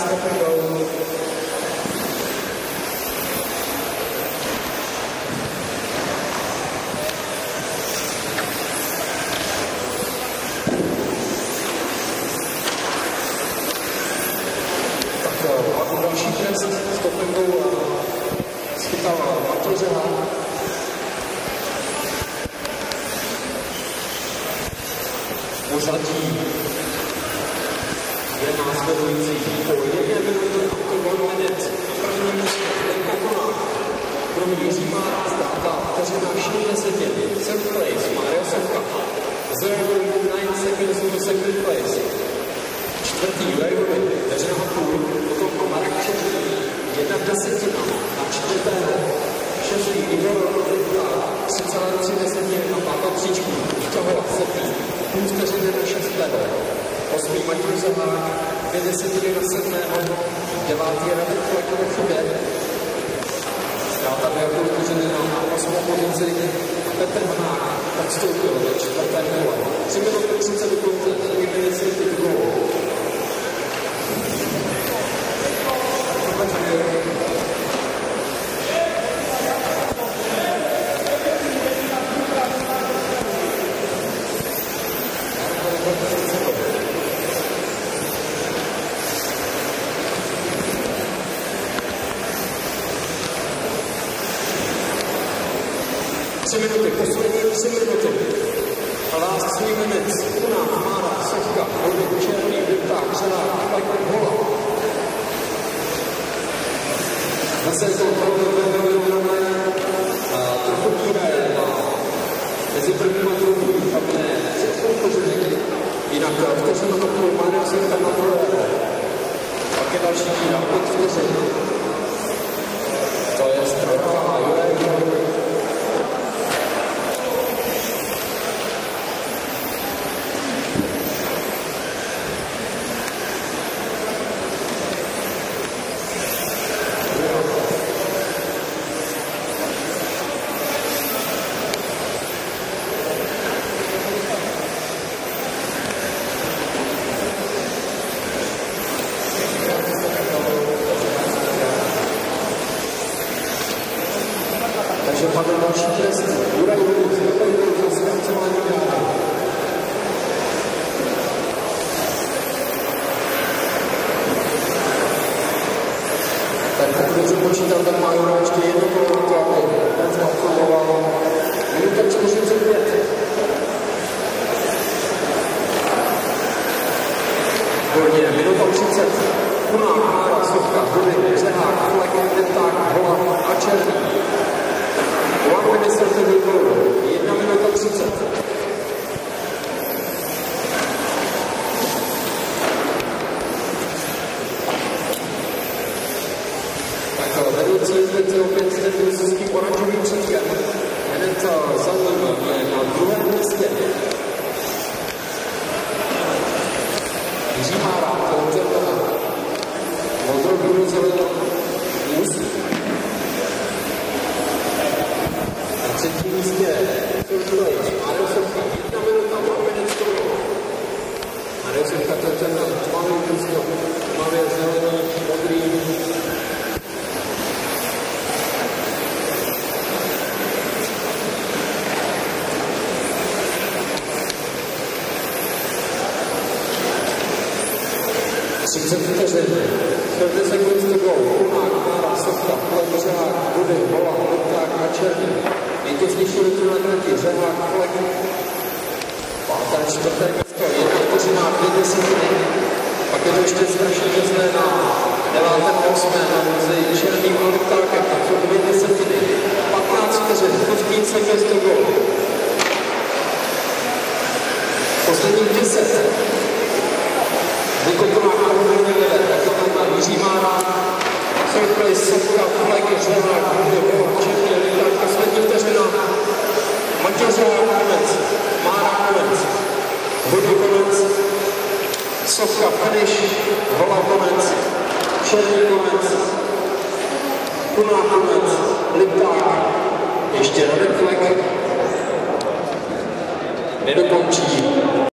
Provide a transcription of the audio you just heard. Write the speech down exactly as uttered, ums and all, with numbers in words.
stop and go. A další trest stop and go schytal Martin Řehák. Pořadí je následující. Po jedné minutě automobilec na prvním místě Lenka Konák. Kromě Jiří Mára ztráta vteřina šedesát. Third place Mario Sovka. zero point nine seconds to second place. Čtvrtý Juraj vteřina a půl. Potom Marek Šetří. Jedna desetina na čtvrtého. Šestý Igor Rodrika. tři celé tři desetiny na pátou příčku. Toho sedmý. Půl vteřiny na šestého. Osmý Matěj Řehák. Dvě desetiny na sedmého. Devátý Radek Flekl v chybě. Ztráta dvě půl vteřiny na osmou pozici. Petr Hanák odstoupil do čtvrté kole. tři minuty třicet do konce, tři minuty do gólu. Tři minuty, poslední tři minuty. Last three minutes. Kunák, Mára, Sovka, Hodin, Černý, Vypták, Řehák, Flekl, Hola. Zase to opravdu vyrovnané a trochu díra mezi prvním a druhým. Tam ne, všechno pořadí. Jinak vteřina to půl, Mára, Sovka na druhé. Pak je další díra, pět vteřin. To je strana Juraj Juraj. Takže padl další trest. Juraj Juraj za zkracování dále. Tak pokud dobře počítal, tak má Juraj ještě jedno kolo, aby ten zmachoval. Minuta čtyřicet pět. Hodně, minuta třicet. Kunák, Mára, Sovka, Hodin, Řehák, Flekl, Vypták, Hola a Černý. One minute thirty goal. Jedna minuta třicet. Tak vedoucí jezdec opět s tím oranžovým křížkem. Hned za ním je na druhém místě Jiří Mára, Petr Hanák. Modrou zelenou ústí. Na třetím místě third place Mario Sovka. Jedna minuta, one minute story. Mario Sovka, to je ten tmavý místo. Tmavě zelený, modrý. třicet vteřin. thirty seconds to go. Kunák, Mára, Sovka, Flekl, Řehák, Hodin, Hola, Vypták a Černý. Nejtěsnější ruku na trati, Řehák, Flekl. Páté, čtvrté místo, jedna vteřina, dvě desetiny. Pak je to ještě strašně těsné na devátém osmé mezi Černým a Vyptákem, tak jsou dvě desetiny. patnáct vteřin, fifteen seconds to go. Posledních deset. Vykotunák Hodin vede, tak tam má Jiří Mára, third place Sovka, Flekl, Řehák, Hodin, Hola, Černý, Vypták, poslední vteřina. Matěj Řehák konec, Mára konec, Hodin konec, Sovka finish, Hola konec, Černý konec, Kunák konec, Vypták, ještě Radek Flekl nedokončí.